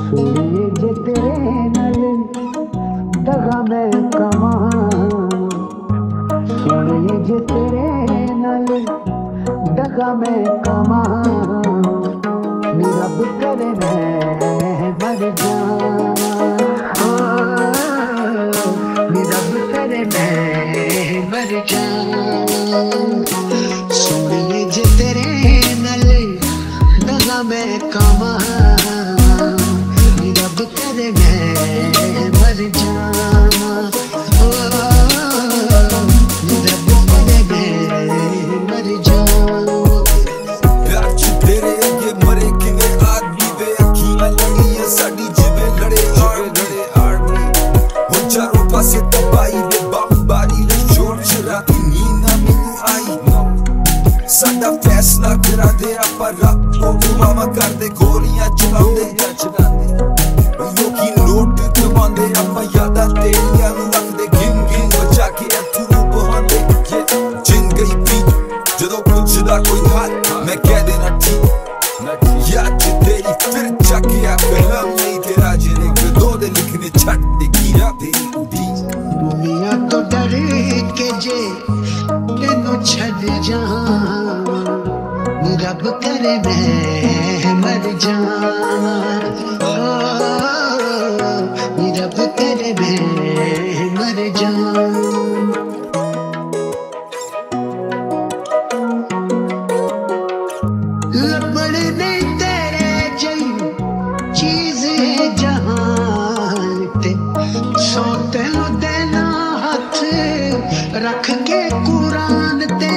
सोनिए जे तेरे नाल दगा मैं कमा, सोनिए जे तेरे नाल दगा मैं कमा, नी रब करे मैं मर जावां, नी रब करे मैं मर जावां। सोनिए जे तेरे नाल दगा मैं कमा, नी रब करे मैं मर जावां, नी रब करे मैं मर जावां। प्यार च तेरे अगे मरे किने आदमी वे अखियां लड़ियां साडी जिवें लड़े आर्मी हो चारों पासे तबाही वे बमबारी ने जोर च राती नींद ना मैनू आई। साडा फैसला करा दे आपां रब को दुआवां करदे गोलियां चलांदे लोकी नोट दबांदे आपां यादां तेरियां नूं रखदे गिन गिन बचा के अथरू बहांदे। जिन गई बीत जदों पुछदा कोई हाल मैं कह देना ठीक याद च तेरी फिर चकिया कलम नहीं तेरा जिने कदों दे लिखने छट दे कीरा तेरी उड़ीक। दुनिया तो डर के जे तेनू छड़ जावां, नी रब करे मैं मर जावां, नी रब करे मैं मर जावां। लबड़ नहीं तेरे जई चीज जहान ते, सौ तेनू देना हथ रख के कुरान ते।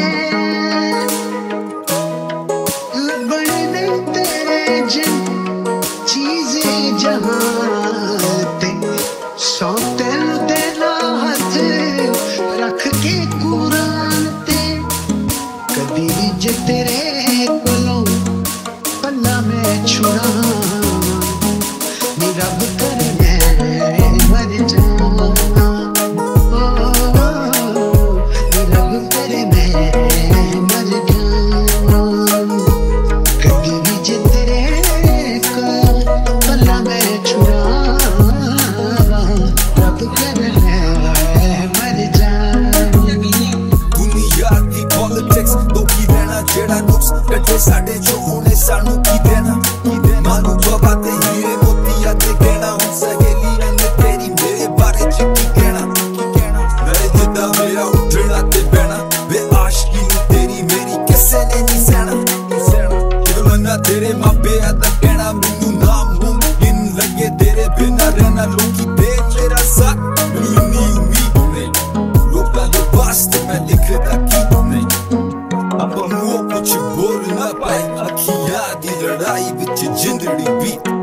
लबड़ नहीं तेरे जई चीज जहान ते, सौ तेनू देना हथ रख के कुरान ते। कदी जे तेरे कोलों पल्ला मैं छुड़ावां, नी रब करे मैं मर जावां, नी रब करे मैं मर जावां। कदी जे तेरे कोलों पल्ला मैं छुड़ावां, रब करे मैं मर जावां। दुनिया दी पॉलिटिक्स लोकी रहना जेड़ा नुक्स कटे साडे जो होने सानू की देना मानू बाबा ते हीरे मोतिया ते कहना हुन सहेलियां ने तेरी मेरे बारे च की कहना मेरे जिद्दा मेरा उठना ते बहना वे आशिकी नू तेरी मेरी किसे ने नहीं सहना कि मन्ना तेरे मापे दा कहना मैनू नामुमकिन लगे तेरे बिना रहना लोकी दे तेरा साथ मैनू इन्नी उम्मीद नहीं लोकां दे वास्ते मैं लिखदा की नहीं अब मुँह कुछ बोल ना पाए अखियां दी लड़ाई विच जिंदड़ी बीत।